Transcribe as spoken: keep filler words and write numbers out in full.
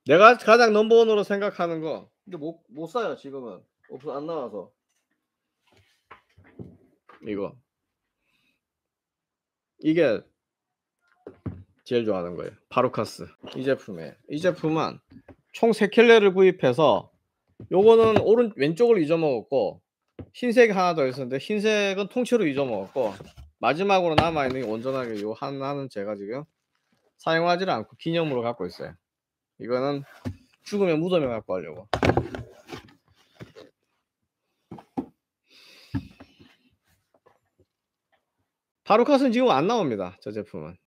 내가 가장 넘버원으로 생각하는 거 근데 못 못 사요 지금은. 없어 안 나와서. 이거. 이게 제일 좋아하는 거예요. 파루카스. 이 제품이에요. 이 제품은 총 세 켤레를 구입해서 요거는 오른 왼쪽을 잊어먹었고 흰색이 하나 더 있었는데 흰색은 통째로 잊어먹었고 마지막으로 남아있는 게 온전하게 요 하나는 제가 지금 사용하지를 않고 기념으로 갖고 있어요. 이거는 죽으면 무덤에 갖고 가려고. 파루카스는 지금 안 나옵니다. 저 제품은.